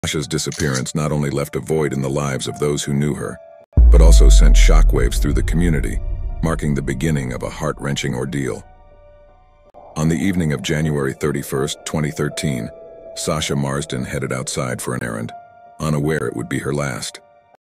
Sasha's disappearance not only left a void in the lives of those who knew her, but also sent shockwaves through the community, marking the beginning of a heart-wrenching ordeal. On the evening of January 31st, 2013, Sasha Marsden headed outside for an errand, unaware it would be her last.